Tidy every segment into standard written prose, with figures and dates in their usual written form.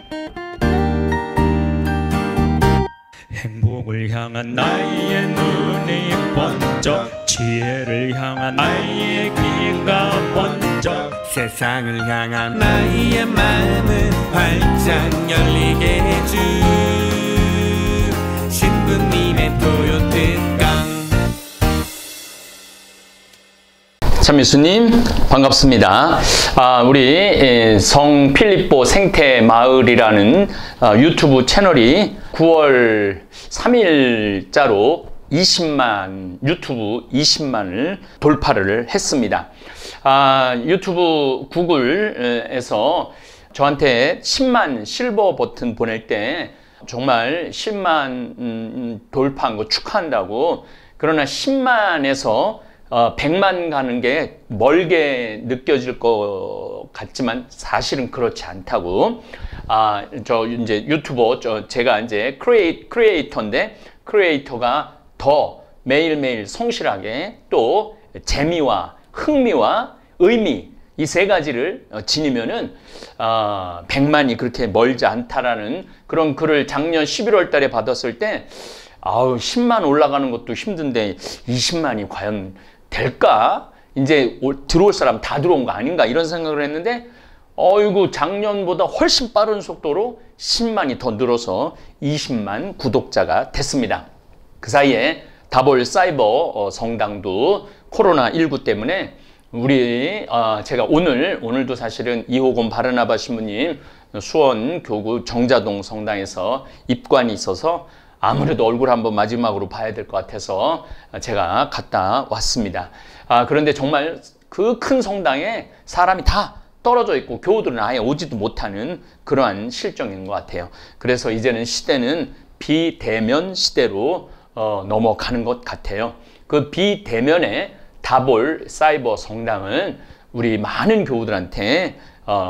행복을 향한 나의 눈이 번쩍, 지혜를 향한 나의 귀가 번쩍, 세상을 향한 나의 마음을 활짝 열리게 해준 신부님의 토요특강. 참미수님 반갑습니다. 우리 성 필립보 생태마을이라는 유튜브 채널이 9월 3일자로 유튜브 20만을 돌파를 했습니다. 유튜브 구글에서 저한테 10만 실버 버튼 보낼 때 정말 10만 돌파한 거 축하한다고, 그러나 10만에서 100만 가는 게 멀게 느껴질 것 같지만 사실은 그렇지 않다고. 저 이제 유튜버, 제가 이제 크리에이터인데, 크리에이터가 더 매일매일 성실하게 또 재미와 흥미와 의미, 이 세 가지를 지니면은 100만이 그렇게 멀지 않다라는 그런 글을 작년 11월 달에 받았을 때, 10만 올라가는 것도 힘든데 20만이 과연 될까? 이제 들어올 사람 다 들어온 거 아닌가? 이런 생각을 했는데, 이거 작년보다 훨씬 빠른 속도로 10만이 더 늘어서 20만 구독자가 됐습니다. 그 사이에 다볼 사이버 성당도 코로나19 때문에 제가 오늘도 사실은 이호곤 바르나바 신부님 수원 교구 정자동 성당에서 입관이 있어서 아무래도 얼굴 한번 마지막으로 봐야 될 것 같아서 제가 갔다 왔습니다. 그런데 정말 그 큰 성당에 사람이 다 떨어져 있고 교우들은 아예 오지도 못하는 그러한 실정인 것 같아요. 그래서 이제는 시대는 비대면 시대로 넘어가는 것 같아요. 그 비대면의 다볼 사이버 성당은 우리 많은 교우들한테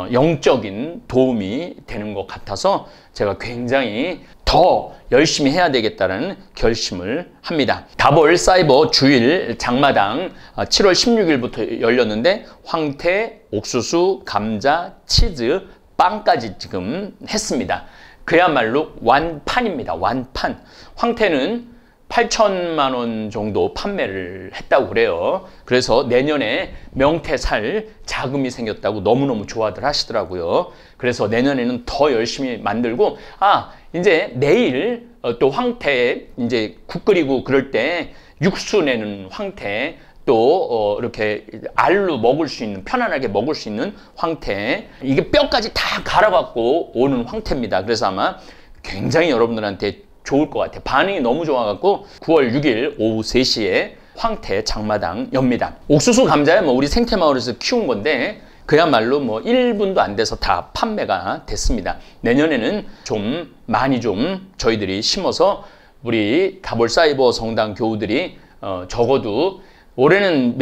영적인 도움이 되는 것 같아서 제가 굉장히 더 열심히 해야 되겠다는 결심을 합니다. 다볼 사이버 주일 장마당 7월 16일부터 열렸는데 황태, 옥수수, 감자, 치즈, 빵까지 지금 했습니다. 그야말로 완판입니다. 완판. 황태는 8천만 원 정도 판매를 했다고 그래요. 그래서 내년에 명태 살 자금이 생겼다고 너무너무 좋아들 하시더라고요. 그래서 내년에는 더 열심히 만들고, 이제 내일 또 황태 이제 국 끓이고 그럴 때 육수 내는 황태, 또 이렇게 알로 먹을 수 있는, 편안하게 먹을 수 있는 황태, 이게 뼈까지 다 갈아갖고 오는 황태입니다. 그래서 아마 굉장히 여러분들한테 좋을 것 같아요. 반응이 너무 좋아갖고 9월 6일 오후 3시에 황태 장마당 엽니다. 옥수수 감자야 우리 생태마을에서 키운 건데 그야말로 1분도 안 돼서 다 판매가 됐습니다. 내년에는 좀 많이 저희들이 심어서 우리 다볼 사이버 성당 교우들이 적어도 올해는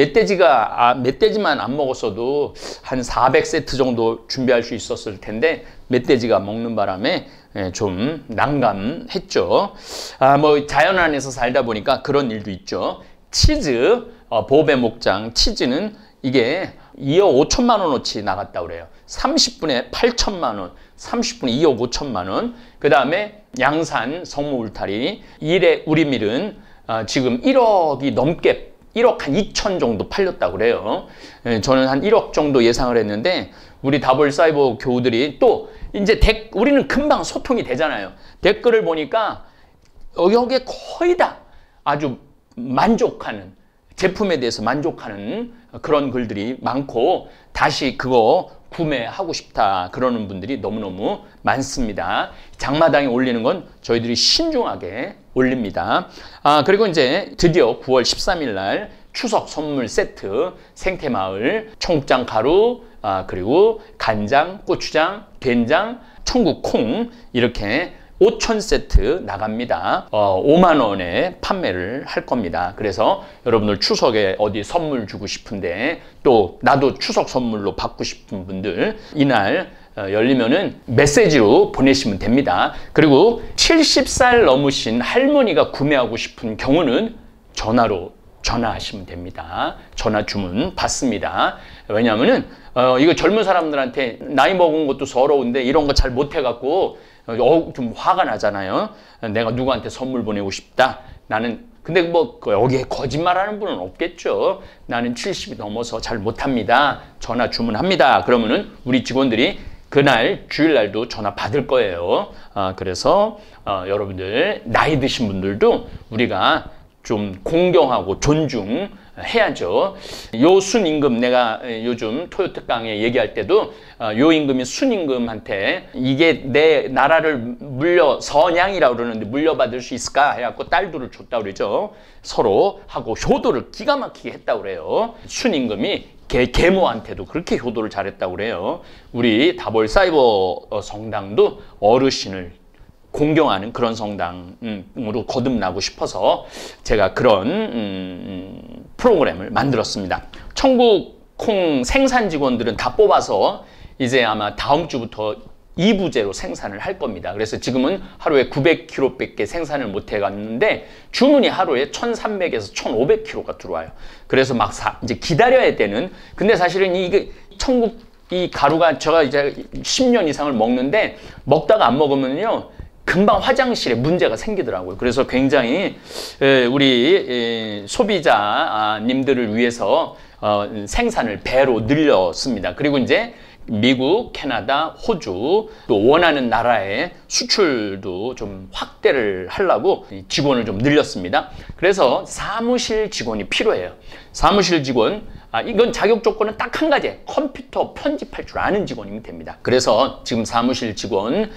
멧돼지만 안 먹었어도 한 400세트 정도 준비할 수 있었을 텐데 멧돼지가 먹는 바람에 좀 난감했죠. 자연 안에서 살다 보니까 그런 일도 있죠. 치즈, 보배 목장 치즈는 이게 2억 5천만 원어치 나갔다고 그래요. 30분에 8천만 원, 30분에 2억 5천만 원. 그 다음에 양산 성모 울타리, 일의 우리밀은 지금 1억이 넘게 1억 한 2천 정도 팔렸다고 그래요. 저는 한 1억 정도 예상을 했는데 우리 다볼 사이버 교우들이 또 이제 우리는 금방 소통이 되잖아요. 댓글을 보니까 여기에 거의 다 아주 만족하는, 제품에 대해서 만족하는 그런 글들이 많고 다시 그거 구매하고 싶다 그러는 분들이 너무너무 많습니다. 장마당에 올리는 건 저희들이 신중하게 올립니다. 그리고 이제 드디어 9월 13일 날 추석 선물 세트 생태마을 청국장 가루, 그리고 간장, 고추장, 된장, 청국콩 이렇게 5천 세트 나갑니다. 5만 원에 판매를 할 겁니다. 그래서 여러분들 추석에 어디 선물 주고 싶은데 또 나도 추석 선물로 받고 싶은 분들 이날 열리면은 메시지로 보내시면 됩니다. 그리고 70살 넘으신 할머니가 구매하고 싶은 경우는 전화로 전화하시면 됩니다. 전화 주문 받습니다. 왜냐하면은 이거 젊은 사람들한테 나이 먹은 것도 서러운데 이런 거 잘 못해갖고 좀 화가 나잖아요. 내가 누구한테 선물 보내고 싶다. 나는 근데 뭐 여기에 거짓말하는 분은 없겠죠. 나는 70이 넘어서 잘 못합니다. 전화 주문합니다. 그러면은 우리 직원들이 그날 주일날도 전화 받을 거예요. 그래서 여러분들 나이 드신 분들도 우리가 좀 공경하고 존중해야죠. 요 순임금 내가 요즘 토요특 강에 얘기할 때도 요 임금이 순임금한테 이게 내 나라를 선양이라고 그러는데 물려받을 수 있을까 해갖고 딸들을 줬다고 그러죠. 서로 하고 효도를 기가 막히게 했다고 그래요. 순임금이 계모한테도 그렇게 효도를 잘했다고 그래요. 우리 다볼 사이버 성당도 어르신을 공경하는 그런 성당으로 거듭나고 싶어서 제가 그런 프로그램을 만들었습니다. 천국콩 생산 직원들은 다 뽑아서 이제 아마 다음 주부터 2부제로 생산을 할 겁니다. 그래서 지금은 하루에 900kg밖에 생산을 못 해갔는데 주문이 하루에 1300에서 1500kg가 들어와요. 그래서 막 이제 기다려야 되는. 근데 사실은 이게 이 가루가 제가 이제 10년 이상을 먹는데 먹다가 안 먹으면요 금방 화장실에 문제가 생기더라고요. 그래서 굉장히 우리 소비자님들을 위해서 생산을 배로 늘렸습니다. 그리고 이제 미국, 캐나다, 호주 또 원하는 나라에 수출도 좀 확대를 하려고 직원을 좀 늘렸습니다. 그래서 사무실 직원이 필요해요. 사무실 직원, 이건 자격 조건은 딱 한 가지, 컴퓨터 편집할 줄 아는 직원이면 됩니다. 그래서 지금 사무실 직원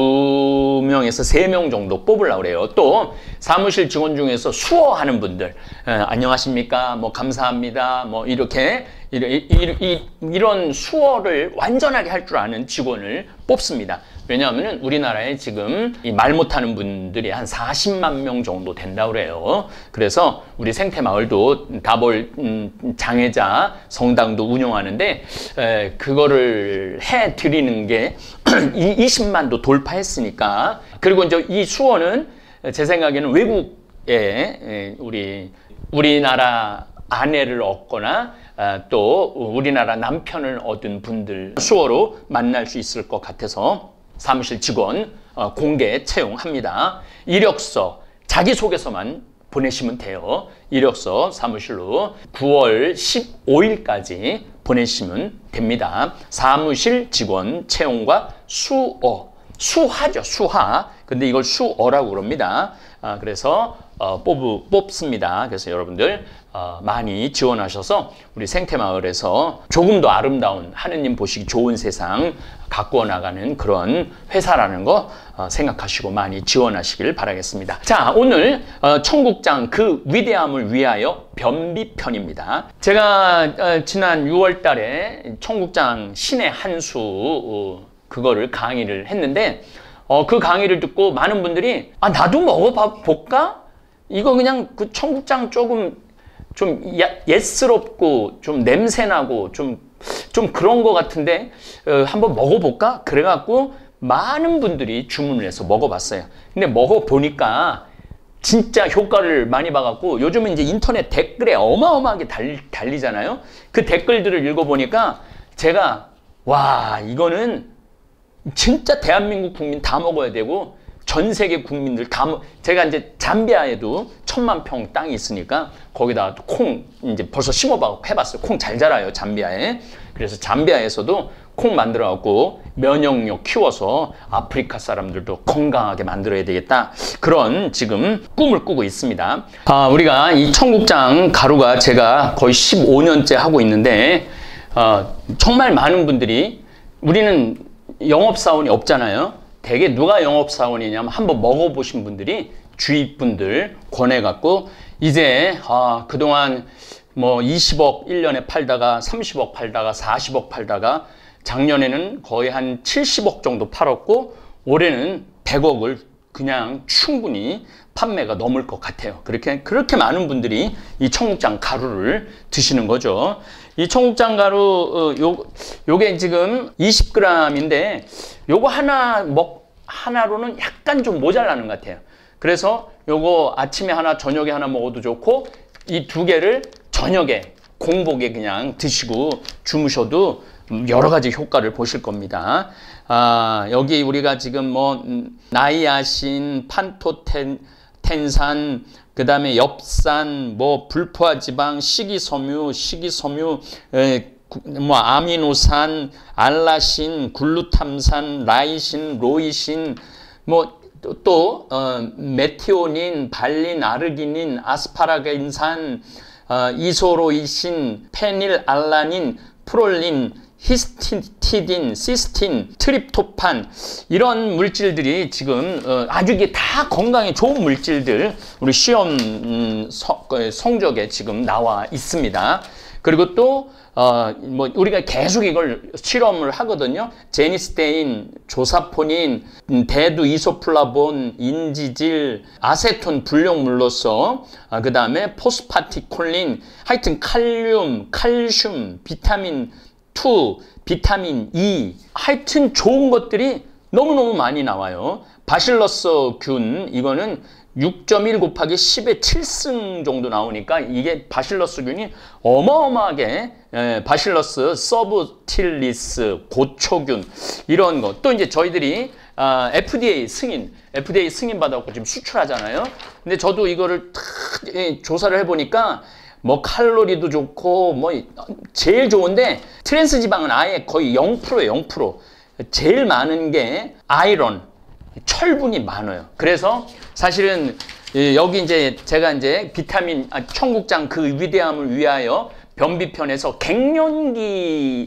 2명에서 3명 정도 뽑으려고 그래요. 또 사무실 직원 중에서 수어하는 분들, 안녕하십니까, 뭐 감사합니다, 뭐 이렇게 이런 수어를 완전하게 할 줄 아는 직원을 뽑습니다. 왜냐하면 우리나라에 지금 이 말 못하는 분들이 한 40만 명 정도 된다고 그래요. 그래서 우리 생태마을도 다볼 장애자 성당도 운영하는데 그거를 해드리는 게 20만도 돌파했으니까. 그리고 이제 이 수어는 제 생각에는 외국에 우리나라 아내를 얻거나 또 우리나라 남편을 얻은 분들 수어로 만날 수 있을 것 같아서 사무실 직원 공개 채용합니다. 이력서, 자기소개서만 보내시면 돼요. 이력서 사무실로 9월 15일까지 보내시면 됩니다. 사무실 직원 채용과 수어, 수화죠, 수화. 근데 이걸 수어라고 그럽니다. 그래서 뽑습니다. 그래서 여러분들 많이 지원하셔서 우리 생태마을에서 조금 더 아름다운 하느님 보시기 좋은 세상 가꾸어 나가는 그런 회사라는 거 생각하시고 많이 지원하시길 바라겠습니다. 자, 오늘 청국장 그 위대함을 위하여 변비편입니다. 제가 지난 6월 달에 청국장 신의 한 수 그거를 강의를 했는데 그 강의를 듣고 많은 분들이 나도 먹어볼까? 이거 그냥 그 청국장 조금 좀 옛스럽고 좀 냄새나고 좀 그런 거 같은데 한번 먹어볼까? 그래갖고 많은 분들이 주문을 해서 먹어봤어요. 근데 먹어보니까 진짜 효과를 많이 봐갖고 요즘은 이제 인터넷 댓글에 어마어마하게 달리잖아요. 그 댓글들을 읽어보니까 제가 와, 이거는 진짜 대한민국 국민 다 먹어야 되고 전 세계 국민들 다 제가 이제 잠비아에도 1000만 평 땅이 있으니까 거기다 콩 이제 벌써 심어봐 해봤어요. 콩 잘 자라요, 잠비아에. 그래서 잠비아에서도 콩 만들어 갖고 면역력 키워서 아프리카 사람들도 건강하게 만들어야 되겠다. 그런 지금 꿈을 꾸고 있습니다. 우리가 이 청국장 가루가 제가 거의 15년째 하고 있는데 정말 많은 분들이 우리는 영업사원이 없잖아요. 대개 누가 영업사원이냐면 한번 먹어보신 분들이 주위 분들 권해갖고 이제 그동안 뭐 20억 1년에 팔다가 30억 팔다가 40억 팔다가 작년에는 거의 한 70억 정도 팔았고 올해는 100억을 그냥 충분히 판매가 넘을 것 같아요. 그렇게 많은 분들이 이 청국장 가루를 드시는 거죠. 이 청국장 가루 요게 지금 20g인데 요거 하나로는 약간 좀 모자라는 것 같아요. 그래서 요거 아침에 하나 저녁에 하나 먹어도 좋고 이 두 개를 저녁에 공복에 그냥 드시고 주무셔도 여러 가지 효과를 보실 겁니다. 여기 우리가 지금 뭐 나이아신, 판토텐산, 그 다음에 엽산, 뭐 불포화지방, 식이섬유, 뭐 아미노산, 알라신, 글루탐산, 라이신, 로이신, 뭐 또 메티오닌, 발린, 아르기닌, 아스파라긴산, 이소로이신, 페닐알라닌, 프롤린, 히스티딘, 시스틴, 트립토판, 이런 물질들이 지금 아주 이게 다 건강에 좋은 물질들 우리 시험 성적에 지금 나와 있습니다. 그리고 또 뭐 우리가 계속 이걸 실험을 하거든요. 제니스테인, 조사포닌, 대두 이소플라본, 인지질, 아세톤 불용물로서 그 다음에 포스파티콜린, 하여튼 칼륨, 칼슘, 비타민 2, 비타민 E, 하여튼 좋은 것들이 너무너무 많이 나와요. 바실러스 균, 이거는 6.1 곱하기 10의 7승 정도 나오니까 이게 바실러스 균이 어마어마하게 바실러스 서브틸리스, 고초균, 이런 거. 또 이제 저희들이 FDA 승인 받아갖고 지금 수출하잖아요. 근데 저도 이거를 조사를 해보니까 뭐 칼로리도 좋고 뭐 제일 좋은데 트랜스 지방은 아예 거의 0%예요. 0%. 제일 많은 게 아이런, 철분이 많아요. 그래서 사실은 여기 이제 제가 이제 비타민 청국장 그 위대함을 위하여 변비편에서 갱년기를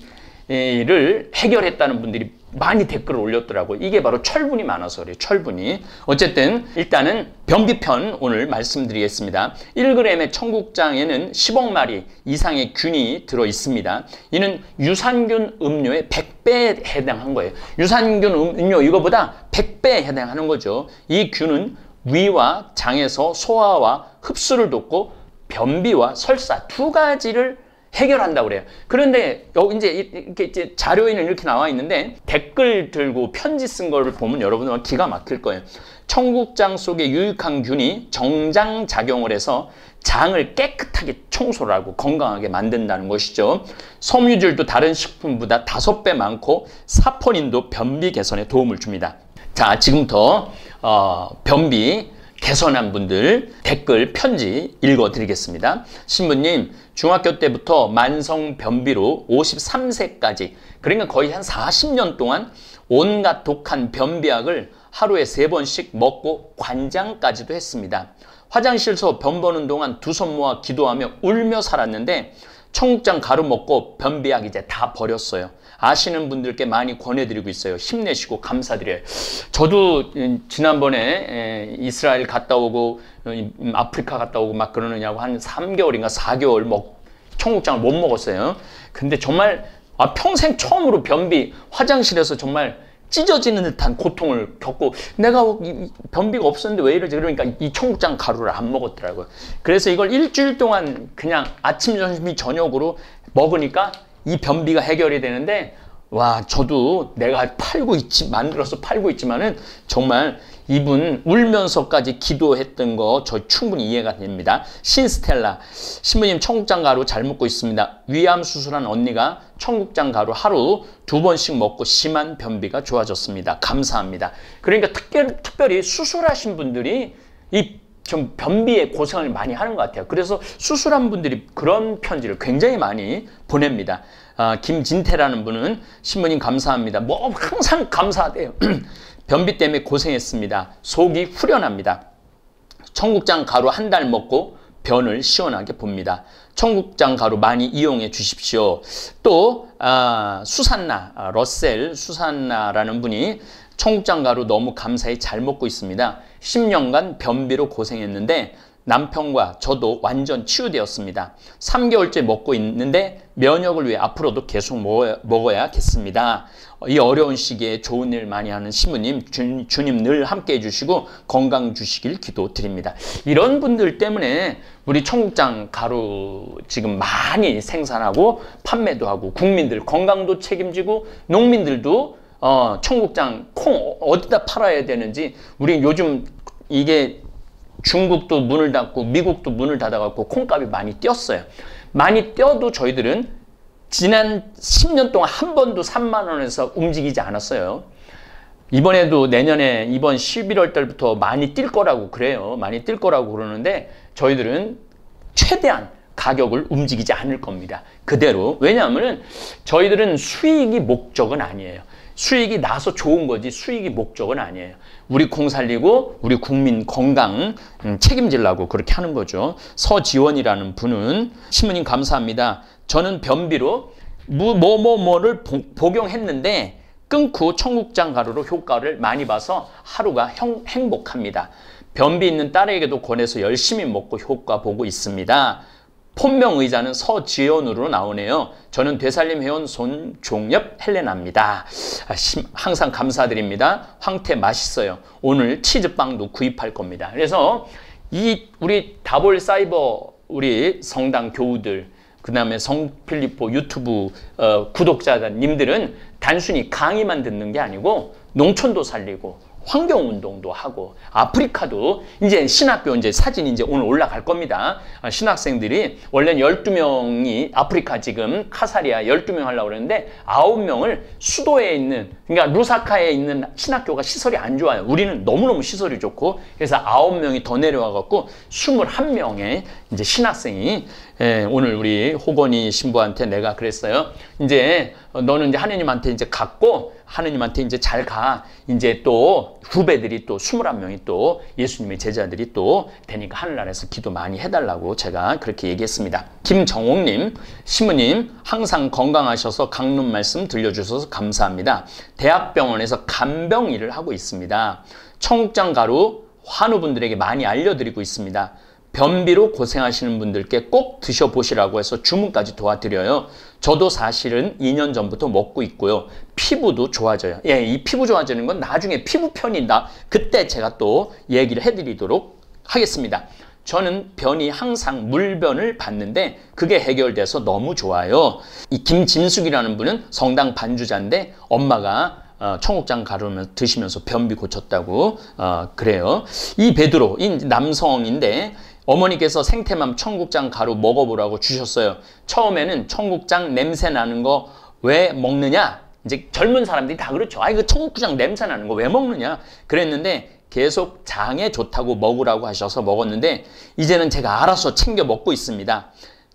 해결했다는 분들이 많이 댓글을 올렸더라고요. 이게 바로 철분이 많아서 그래요. 철분이. 어쨌든 일단은 변비편 오늘 말씀드리겠습니다. 1g의 청국장에는 10억 마리 이상의 균이 들어 있습니다. 이는 유산균 음료의 100배에 해당한 거예요. 유산균 음료 이거보다 100배에 해당하는 거죠. 이 균은 위와 장에서 소화와 흡수를 돕고 변비와 설사 두 가지를 해결한다고 그래요. 그런데 여기 이제 자료에는 이렇게 나와 있는데 댓글 들고 편지 쓴 거를 보면 여러분은 기가 막힐 거예요. 청국장 속에 유익한 균이 정장 작용을 해서 장을 깨끗하게 청소를 하고 건강하게 만든다는 것이죠. 섬유질도 다른 식품보다 5배 많고 사포닌도 변비 개선에 도움을 줍니다. 자, 지금부터 변비 개선한 분들 댓글 편지 읽어드리겠습니다. 신부님, 중학교 때부터 만성 변비로 53세까지, 그러니까 거의 한 40년 동안 온갖 독한 변비약을 하루에 3번씩 먹고 관장까지도 했습니다. 화장실에서 변 보는 동안 두 손 모아 기도하며 울며 살았는데 청국장 가루 먹고 변비약 이제 다 버렸어요. 아시는 분들께 많이 권해드리고 있어요. 힘내시고 감사드려요. 저도 지난번에 이스라엘 갔다 오고 아프리카 갔다 오고 막 그러느냐고 한 3개월인가 4개월 청국장을 못 먹었어요. 근데 정말 평생 처음으로 변비, 화장실에서 정말 찢어지는 듯한 고통을 겪고 내가 변비가 없었는데 왜 이러지? 그러니까 이 청국장 가루를 안 먹었더라고요. 그래서 이걸 일주일 동안 그냥 아침, 점심, 저녁으로 먹으니까 이 변비가 해결이 되는데, 와, 저도 내가 만들어서 팔고 있지만은 정말 이분 울면서까지 기도했던 거 저 충분히 이해가 됩니다. 신스텔라, 신부님 청국장 가루 잘 먹고 있습니다. 위암 수술한 언니가 청국장 가루 하루 2번씩 먹고 심한 변비가 좋아졌습니다. 감사합니다. 그러니까 특별히 수술하신 분들이 좀 변비에 고생을 많이 하는 것 같아요. 그래서 수술한 분들이 그런 편지를 굉장히 많이 보냅니다. 김진태라는 분은 신부님 감사합니다. 뭐 항상 감사하대요. 변비 때문에 고생했습니다. 속이 후련합니다. 청국장 가루 한 달 먹고 변을 시원하게 봅니다. 청국장 가루 많이 이용해 주십시오. 또 수산나, 러셀 수산나라는 분이 청국장 가루 너무 감사히 잘 먹고 있습니다. 10년간 변비로 고생했는데 남편과 저도 완전 치유되었습니다. 3개월째 먹고 있는데 면역을 위해 앞으로도 계속 먹어야겠습니다. 이 어려운 시기에 좋은 일 많이 하는 신부님, 주님 늘 함께 해주시고 건강 주시길 기도드립니다. 이런 분들 때문에 우리 청국장 가루 지금 많이 생산하고 판매도 하고 국민들 건강도 책임지고 농민들도 청국장 콩 어디다 팔아야 되는지, 우리 요즘 이게 중국도 문을 닫고 미국도 문을 닫아갖고 콩값이 많이 뛰었어요. 많이 뛰어도 저희들은 지난 10년 동안 한 번도 3만 원에서 움직이지 않았어요. 이번에도 내년에 이번 11월 달부터 많이 뛸 거라고 그래요. 많이 뛸 거라고 그러는데 저희들은 최대한 가격을 움직이지 않을 겁니다. 그대로. 왜냐하면 저희들은 수익이 목적은 아니에요. 수익이 나서 좋은 거지 수익이 목적은 아니에요. 우리 콩 살리고 우리 국민 건강 책임지려고 그렇게 하는 거죠. 서지원이라는 분은 신부님 감사합니다. 저는 변비로 뭐를 복용했는데 끊고 청국장 가루로 효과를 많이 봐서 하루가 행복합니다. 변비 있는 딸에게도 권해서 열심히 먹고 효과 보고 있습니다. 본명 의자는 서지연으로 나오네요. 저는 되살림 회원 손종엽 헬레나입니다. 항상 감사드립니다. 황태 맛있어요. 오늘 치즈빵도 구입할 겁니다. 그래서 우리 다볼 사이버 우리 성당 교우들 그 다음에 성필리포 유튜브 구독자님들은 단순히 강의만 듣는 게 아니고 농촌도 살리고 환경운동도 하고 아프리카도 이제 신학교 이제 사진 이제 오늘 올라갈 겁니다. 신학생들이 원래는 12명이 아프리카 지금 카사리아 12명 하려고 그러는데 9명을 수도에 있는 그러니까 루사카에 있는 신학교가 시설이 안 좋아요. 우리는 너무너무 시설이 좋고 그래서 9명이 더 내려와 갖고 21명의 이제 신학생이 오늘 우리 호건이 신부한테 내가 그랬어요. 이제 너는 이제 하느님한테 이제 갔고 하느님한테 이제 잘 가. 이제 또 후배들이 또 21명이 또 예수님의 제자들이 또 되니까 하늘나라에서 기도 많이 해달라고 제가 그렇게 얘기했습니다. 김정옥님, 신부님 항상 건강하셔서 강론 말씀 들려주셔서 감사합니다. 대학병원에서 간병 일을 하고 있습니다. 청국장 가루 환우분들에게 많이 알려드리고 있습니다. 변비로 고생하시는 분들께 꼭 드셔보시라고 해서 주문까지 도와드려요. 저도 사실은 2년 전부터 먹고 있고요. 피부도 좋아져요. 예, 이 피부 좋아지는 건 나중에 피부 편이다. 그때 제가 또 얘기를 해드리도록 하겠습니다. 저는 변이 항상 물변을 받는데 그게 해결돼서 너무 좋아요. 이 김진숙이라는 분은 성당 반주자인데 엄마가 청국장 가루를 드시면서 변비 고쳤다고 그래요. 이 베드로, 이 남성인데 어머니께서 생태맘 청국장 가루 먹어보라고 주셨어요. 처음에는 청국장 냄새 나는 거 왜 먹느냐? 이제 젊은 사람들이 다 그렇죠. 아, 이거 청국장 냄새 나는 거 왜 먹느냐? 그랬는데 계속 장에 좋다고 먹으라고 하셔서 먹었는데 이제는 제가 알아서 챙겨 먹고 있습니다.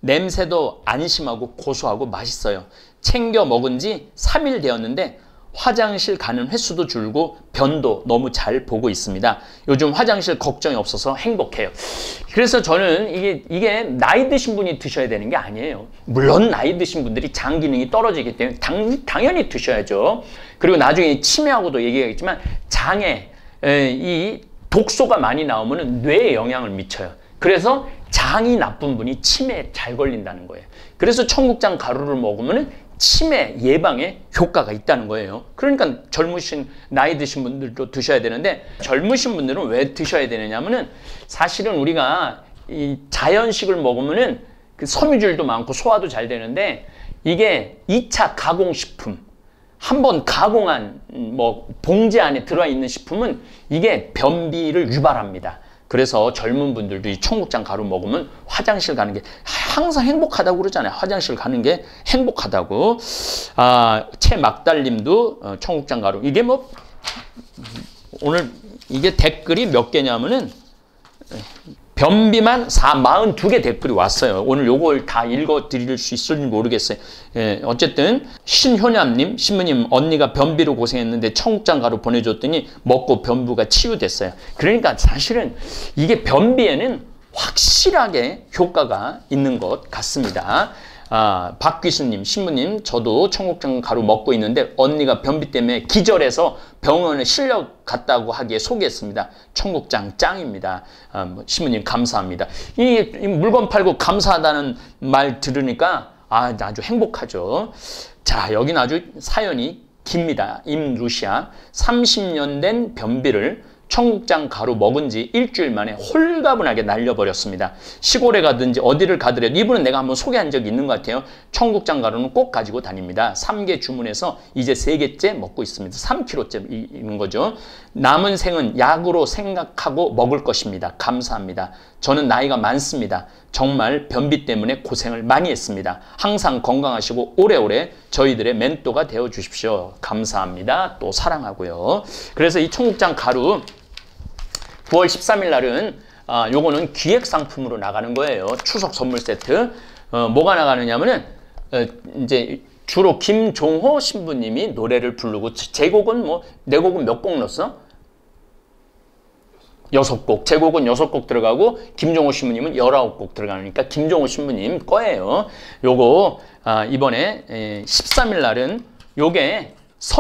냄새도 안심하고 고소하고 맛있어요. 챙겨 먹은 지 3일 되었는데 화장실 가는 횟수도 줄고 변도 너무 잘 보고 있습니다. 요즘 화장실 걱정이 없어서 행복해요. 그래서 저는 이게 나이 드신 분이 드셔야 되는 게 아니에요. 물론 나이 드신 분들이 장 기능이 떨어지기 때문에 당연히 드셔야죠. 그리고 나중에 치매하고도 얘기하겠지만 장에 이 독소가 많이 나오면 뇌에 영향을 미쳐요. 그래서 장이 나쁜 분이 치매에 잘 걸린다는 거예요. 그래서 청국장 가루를 먹으면 치매 예방에 효과가 있다는 거예요. 그러니까 젊으신 나이 드신 분들도 드셔야 되는데 젊으신 분들은 왜 드셔야 되느냐면은 사실은 우리가 이 자연식을 먹으면은 그 섬유질도 많고 소화도 잘 되는데 이게 2차 가공식품 한번 가공한 뭐 봉지 안에 들어와 있는 식품은 이게 변비를 유발합니다. 그래서 젊은 분들도 이 청국장 가루 먹으면 화장실 가는 게 항상 행복하다고 그러잖아요. 화장실 가는 게 행복하다고. 최막달님도 청국장 가루. 이게 뭐 오늘 이게 댓글이 몇 개냐면은 변비만 42개 댓글이 왔어요. 오늘 요걸 다 읽어드릴 수 있을지 모르겠어요. 예, 어쨌든 신효남님, 신부님 언니가 변비로 고생했는데 청국장 가루 보내줬더니 먹고 변비가 치유됐어요. 그러니까 사실은 이게 변비에는 확실하게 효과가 있는 것 같습니다. 박귀수님, 신부님, 저도 청국장 가루 먹고 있는데 언니가 변비 때문에 기절해서 병원에 실려 갔다고 하기에 소개했습니다. 청국장 짱입니다. 신부님 감사합니다. 이 물건 팔고 감사하다는 말 들으니까 아주 행복하죠. 자, 여기는 아주 사연이 깁니다. 임루시아 30년 된 변비를 청국장 가루 먹은 지 일주일 만에 홀가분하게 날려버렸습니다. 시골에 가든지 어디를 가더라도 이분은 내가 한번 소개한 적이 있는 것 같아요. 청국장 가루는 꼭 가지고 다닙니다. 3개 주문해서 이제 3개째 먹고 있습니다. 3kg째 있는 거죠. 남은 생은 약으로 생각하고 먹을 것입니다. 감사합니다. 저는 나이가 많습니다. 정말 변비 때문에 고생을 많이 했습니다. 항상 건강하시고 오래오래 저희들의 멘토가 되어 주십시오. 감사합니다. 또 사랑하고요. 그래서 이 청국장 가루 9월 13일 날은 요거는 기획 상품으로 나가는 거예요. 추석 선물 세트. 뭐가 나가느냐면은 이제 주로 김종호 신부님이 노래를 부르고 제 곡은 뭐 내 곡은 몇 곡 넣었어? 6곡. 제 곡은 6곡 들어가고 김종호 신부님은 19곡 들어가니까 김종호 신부님 거예요. 요거 이번에 13일 날은 요게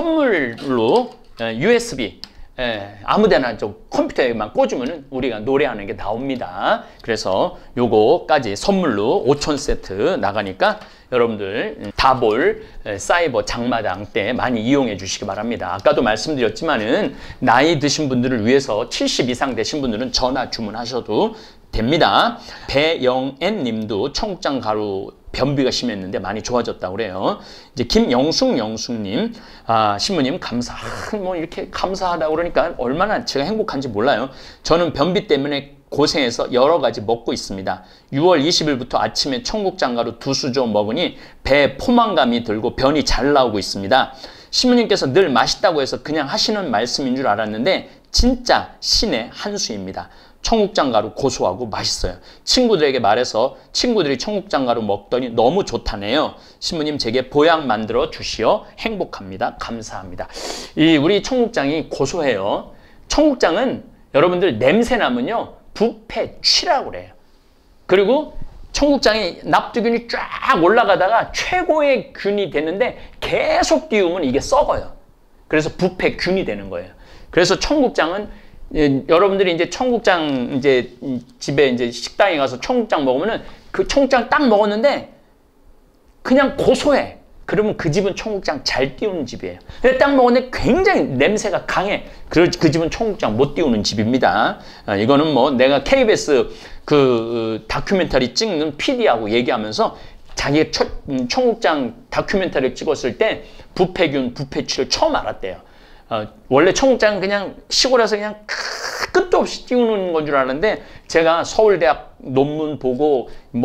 선물로 USB 아무데나 좀 컴퓨터에만 꽂으면 우리가 노래하는 게 나옵니다. 그래서 요거까지 선물로 5,000세트 나가니까 여러분들 다볼 사이버 장마당 때 많이 이용해 주시기 바랍니다. 아까도 말씀드렸지만은 나이 드신 분들을 위해서 70 이상 되신 분들은 전화 주문하셔도 됩니다. 배영앤 님도 청국장 가루 변비가 심했는데 많이 좋아졌다고 그래요. 이제 김영숙님, 신부님 뭐 이렇게 감사하다고 그러니까 얼마나 제가 행복한지 몰라요. 저는 변비 때문에 고생해서 여러 가지 먹고 있습니다. 6월 20일부터 아침에 청국장 가루 2수저 먹으니 배에 포만감이 들고 변이 잘 나오고 있습니다. 신부님께서 늘 맛있다고 해서 그냥 하시는 말씀인 줄 알았는데 진짜 신의 한 수입니다. 청국장 가루 고소하고 맛있어요. 친구들에게 말해서 친구들이 청국장 가루 먹더니 너무 좋다네요. 신부님 제게 보약 만들어 주시어 행복합니다. 감사합니다. 우리 청국장이 고소해요. 청국장은 여러분들 냄새 나면요 부패취라고 그래요. 그리고 청국장이 납두균이 쫙 올라가다가 최고의 균이 되는데 계속 띄우면 이게 썩어요. 그래서 부패균이 되는 거예요. 그래서 청국장은 여러분들이 이제 청국장 이제 집에 이제 식당에 가서 청국장 먹으면은 그 청국장 딱 먹었는데 그냥 고소해. 그러면 그 집은 청국장 잘 띄우는 집이에요. 근데 딱 먹었는데 굉장히 냄새가 강해. 그 집은 청국장 못 띄우는 집입니다. 이거는 뭐 내가 KBS 그 다큐멘터리 찍는 PD하고 얘기하면서 자기가 청국장 다큐멘터리를 찍었을 때 부패균, 부패취를 처음 알았대요. 원래 청국장은 그냥 시골에서 그냥 끝도 없이 띄우는 건 줄 아는데 제가 서울대학 논문 보고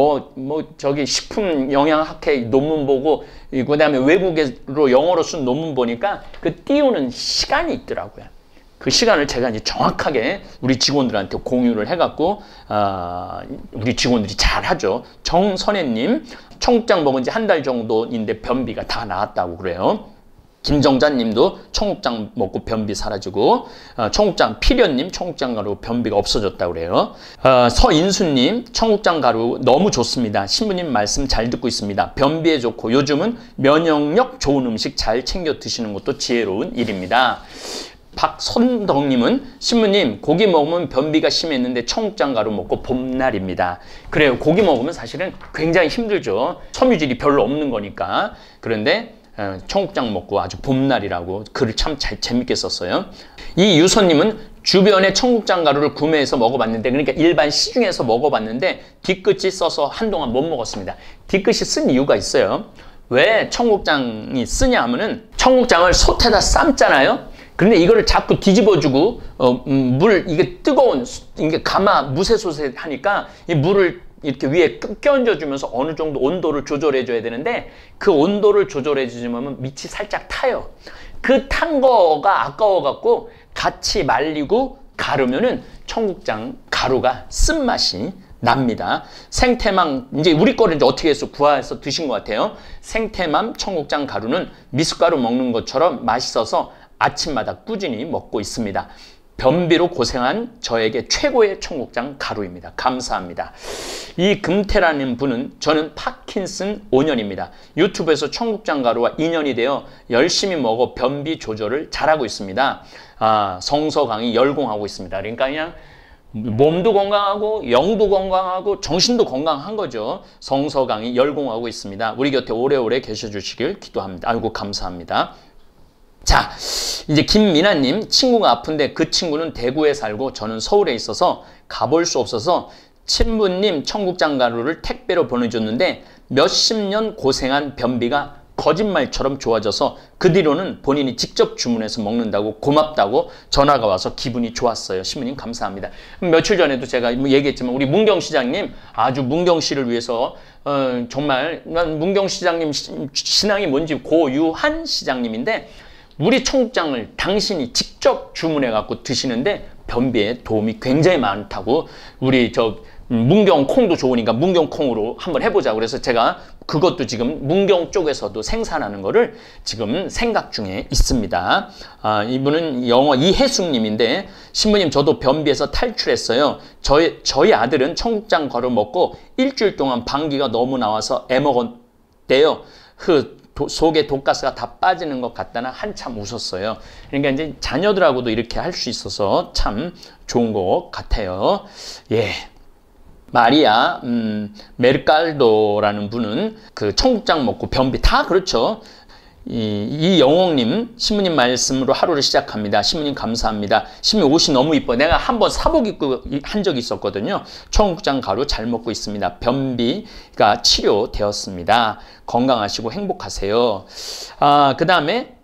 저기 식품영양학회 논문 보고 그다음에 외국어로 영어로 쓴 논문 보니까 그 띄우는 시간이 있더라고요. 그 시간을 제가 이제 정확하게 우리 직원들한테 공유를 해갖고 우리 직원들이 잘 하죠. 정선혜님 청국장 먹은 지 한 달 정도인데 변비가 다 나았다고 그래요. 김정자님도 청국장 먹고 변비 사라지고 청국장 피련님 청국장 가루 변비가 없어졌다고 그래요. 서인수님 청국장 가루 너무 좋습니다. 신부님 말씀 잘 듣고 있습니다. 변비에 좋고 요즘은 면역력 좋은 음식 잘 챙겨 드시는 것도 지혜로운 일입니다. 박선덕님은 신부님 고기 먹으면 변비가 심했는데 청국장 가루 먹고 봄날입니다. 그래요. 고기 먹으면 사실은 굉장히 힘들죠. 섬유질이 별로 없는 거니까. 그런데 청국장 먹고 아주 봄날이라고 글을 참 재밌게 썼어요. 이 유선님은 주변에 청국장 가루를 구매해서 먹어봤는데 그러니까 일반 시중에서 먹어봤는데 뒤끝이 써서 한동안 못 먹었습니다. 뒤끝이 쓴 이유가 있어요. 왜 청국장이 쓰냐 하면은 청국장을 솥에다 삶잖아요. 그런데 이거를 자꾸 뒤집어주고 이게 뜨거운 이게 가마 무쇠솥에 하니까 이 물을 이렇게 위에 껴얹어주면서 어느 정도 온도를 조절해줘야 되는데 그 온도를 조절해주면 밑이 살짝 타요. 그 탄 거가 아까워갖고 같이 말리고 가르면은 청국장 가루가 쓴맛이 납니다. 생태맘 이제 우리 거를 이제 어떻게 해서 구해서 드신 것 같아요. 생태맘 청국장 가루는 미숫가루 먹는 것처럼 맛있어서 아침마다 꾸준히 먹고 있습니다. 변비로 고생한 저에게 최고의 청국장 가루입니다. 감사합니다. 이 금태라는 분은 저는 파킨슨 5년입니다. 유튜브에서 청국장 가루와 인연이 되어 열심히 먹어 변비 조절을 잘하고 있습니다. 성서강이 열공하고 있습니다. 그러니까 그냥 몸도 건강하고 영도 건강하고 정신도 건강한 거죠. 성서강이 열공하고 있습니다. 우리 곁에 오래오래 계셔 주시길 기도합니다. 아이고 감사합니다. 자, 이제 김미나님, 친구가 아픈데 그 친구는 대구에 살고 저는 서울에 있어서 가볼 수 없어서 친부님 청국장 가루를 택배로 보내줬는데 몇십 년 고생한 변비가 거짓말처럼 좋아져서 그 뒤로는 본인이 직접 주문해서 먹는다고 고맙다고 전화가 와서 기분이 좋았어요. 신부님 감사합니다. 며칠 전에도 제가 얘기했지만 우리 문경시장님, 아주 문경시를 위해서 정말 난 문경시장님 신앙이 뭔지 고유한 시장님인데 우리 청국장을 당신이 직접 주문해 갖고 드시는데 변비에 도움이 굉장히 많다고, 우리 문경 콩도 좋으니까 문경 콩으로 한번 해보자. 그래서 제가 그것도 지금 문경 쪽에서도 생산하는 거를 지금 생각 중에 있습니다. 이분은 영어 이혜숙님인데, 신부님 저도 변비에서 탈출했어요. 저희 아들은 청국장 가루 먹고 일주일 동안 방귀가 너무 나와서 애먹었대요. 속에 독가스가 다 빠지는 것 같다나 한참 웃었어요. 그러니까 이제 자녀들하고도 이렇게 할 수 있어서 참 좋은 것 같아요. 예. 마리아 메르칼도라는 분은 그 청국장 먹고 변비 다 그렇죠. 이영옥님, 신부님 말씀으로 하루를 시작합니다. 신부님 감사합니다. 신부님 옷이 너무 이뻐. 내가 한번 사복 입고 한 적이 있었거든요. 청국장 가루 잘 먹고 있습니다. 변비가 치료되었습니다. 건강하시고 행복하세요. 그 다음에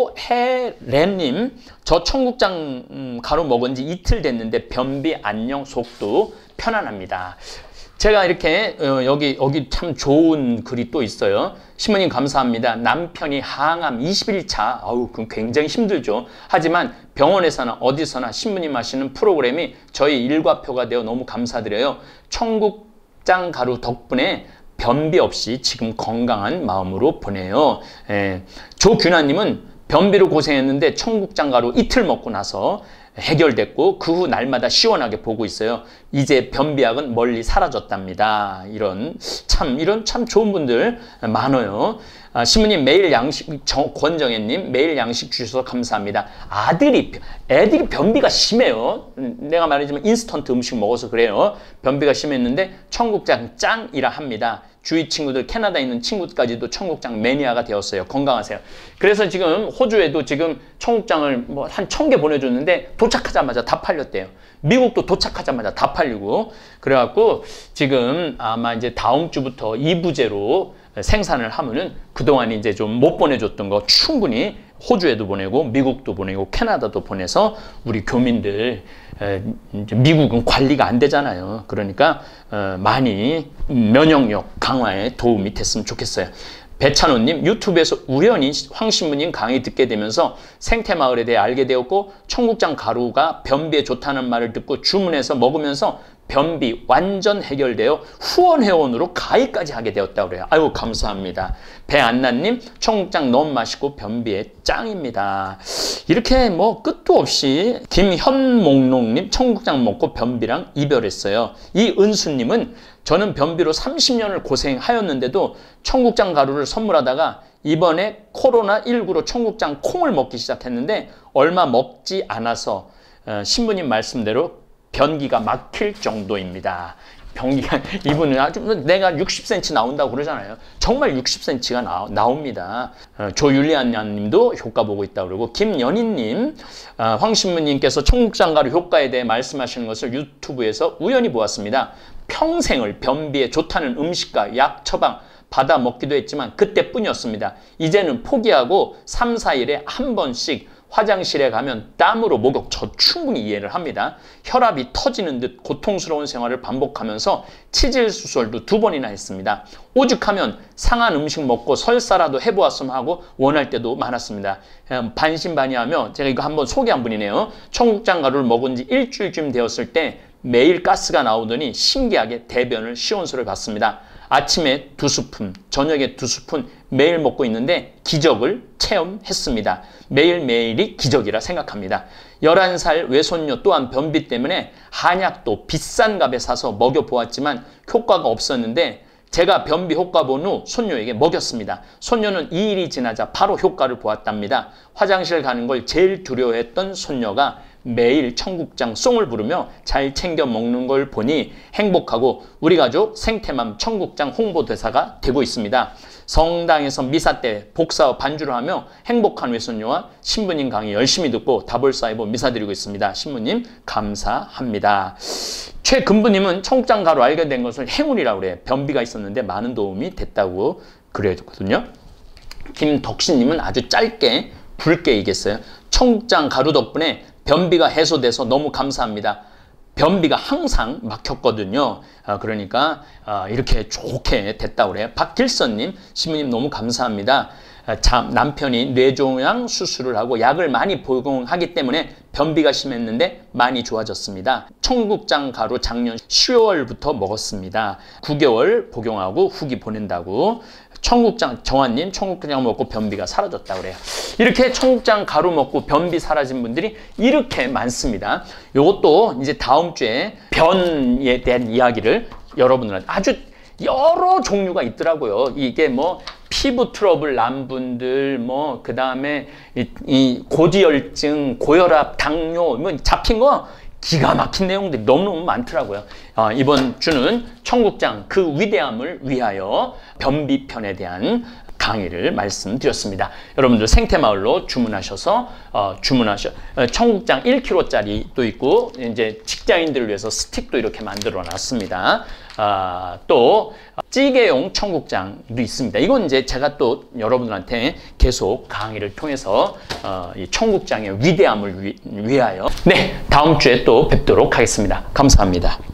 고혜래님, 저 청국장 가루 먹은 지 이틀 됐는데 변비 안녕, 속도 편안합니다. 제가 이렇게 여기 참 좋은 글이 또 있어요. 신부님 감사합니다. 남편이 항암 21차. 그럼 굉장히 힘들죠. 하지만 병원에서나 어디서나 신부님 하시는 프로그램이 저희 일과표가 되어 너무 감사드려요. 청국장 가루 덕분에 변비 없이 지금 건강한 마음으로 보내요. 조균아님은 변비로 고생했는데 청국장 가루 이틀 먹고 나서 해결됐고 그 후 날마다 시원하게 보고 있어요. 이제 변비약은 멀리 사라졌답니다. 이런 참 좋은 분들 많아요. 신부님 매일 양식, 권정혜님 매일 양식 주셔서 감사합니다. 애들이 변비가 심해요. 내가 말하지만 인스턴트 음식 먹어서 그래요. 변비가 심했는데 청국장 짱이라 합니다. 주위 친구들, 캐나다에 있는 친구까지도 청국장 매니아가 되었어요. 건강하세요. 그래서 지금 호주에도 지금 청국장을 한 1000개 보내줬는데 도착하자마자 다 팔렸대요. 미국도 도착하자마자 다 팔리고, 그래갖고 지금 아마 이제 다음 주부터 2부제로 생산을 하면은 그동안 이제 좀 못 보내줬던 거 충분히 호주에도 보내고 미국도 보내고 캐나다도 보내서 우리 교민들, 이제 미국은 관리가 안 되잖아요. 그러니까 많이 면역력 강화에 도움이 됐으면 좋겠어요. 배찬호님, 유튜브에서 우연히 황신부님 강의 듣게 되면서 생태마을에 대해 알게 되었고 청국장 가루가 변비에 좋다는 말을 듣고 주문해서 먹으면서 변비 완전 해결되어 후원회원으로 가입까지 하게 되었다고 그래요. 아유 감사합니다. 배안나님, 청국장 너무 맛있고 변비에 짱입니다. 이렇게 끝도 없이. 김현몽롱님, 청국장 먹고 변비랑 이별했어요. 이은수님은 저는 변비로 30년을 고생하였는데도 청국장 가루를 선물하다가 이번에 코로나19로 청국장 콩을 먹기 시작했는데 얼마 먹지 않아서 신부님 말씀대로 변기가 막힐 정도입니다. 이분은 아주 내가 60cm 나온다고 그러잖아요. 정말 60cm가 나옵니다. 조율리안 님도 효과 보고 있다고 그러고, 김연희님, 황신부님께서 청국장 가루 효과에 대해 말씀하시는 것을 유튜브에서 우연히 보았습니다. 평생을 변비에 좋다는 음식과 약 처방 받아 먹기도 했지만 그때뿐이었습니다. 이제는 포기하고 3, 4일에 한 번씩 화장실에 가면 땀으로 목욕. 저 충분히 이해를 합니다. 혈압이 터지는 듯 고통스러운 생활을 반복하면서 치질 수술도 2번이나 했습니다. 오죽하면 상한 음식 먹고 설사라도 해보았으면 하고 원할 때도 많았습니다. 반신반의하며 제가 이거 한번 소개한 분이네요. 청국장 가루를 먹은 지 일주일쯤 되었을 때 매일 가스가 나오더니 신기하게 대변을 시원수를 받습니다. 아침에 2스푼, 저녁에 2스푼 매일 먹고 있는데 기적을 체험했습니다. 매일매일이 기적이라 생각합니다. 11살 외손녀 또한 변비 때문에 한약도 비싼 값에 사서 먹여보았지만 효과가 없었는데 제가 변비 효과 본 후 손녀에게 먹였습니다. 손녀는 2일이 지나자 바로 효과를 보았답니다. 화장실 가는 걸 제일 두려워했던 손녀가 매일 청국장 송을 부르며 잘 챙겨 먹는 걸 보니 행복하고 우리 가족 생태맘 청국장 홍보대사가 되고 있습니다. 성당에서 미사 때 복사와 반주를 하며 행복한 외손녀와 신부님 강의 열심히 듣고 다볼사이보 미사드리고 있습니다. 신부님 감사합니다. 최근부님은 청국장 가루 알게 된 것을 행운이라고 그래. 변비가 있었는데 많은 도움이 됐다고 그랬거든요. 김덕신님은 아주 짧게 굵게 얘기했어요. 청국장 가루 덕분에 변비가 해소돼서 너무 감사합니다. 변비가 항상 막혔거든요. 그러니까 이렇게 좋게 됐다고 그래요. 박길선님, 신부님 너무 감사합니다. 남편이 뇌종양 수술을 하고 약을 많이 복용하기 때문에 변비가 심했는데 많이 좋아졌습니다. 청국장 가루 작년 10월부터 먹었습니다. 9개월 복용하고 후기 보낸다고. 청국장, 정환님 청국장 먹고 변비가 사라졌다고 그래요. 이렇게 청국장 가루 먹고 변비 사라진 분들이 이렇게 많습니다. 이것도 이제 다음 주에 변에 대한 이야기를 여러분들한테 아주 여러 종류가 있더라고요. 이게 뭐 피부 트러블 난 분들, 뭐 그 다음에 이 고지혈증, 고혈압, 당뇨, 뭐 잡힌 거 기가 막힌 내용들이 너무너무 많더라고요. 이번 주는 청국장 그 위대함을 위하여 변비편에 대한 강의를 말씀드렸습니다. 여러분들 생태마을로 주문하셔서 청국장 1kg짜리도 있고 이제 직장인들을 위해서 스틱도 이렇게 만들어 놨습니다. 또 찌개용 청국장도 있습니다. 이건 이제 제가 또 여러분들한테 계속 강의를 통해서 이 청국장의 위대함을 위하여 다음 주에 또 뵙도록 하겠습니다. 감사합니다.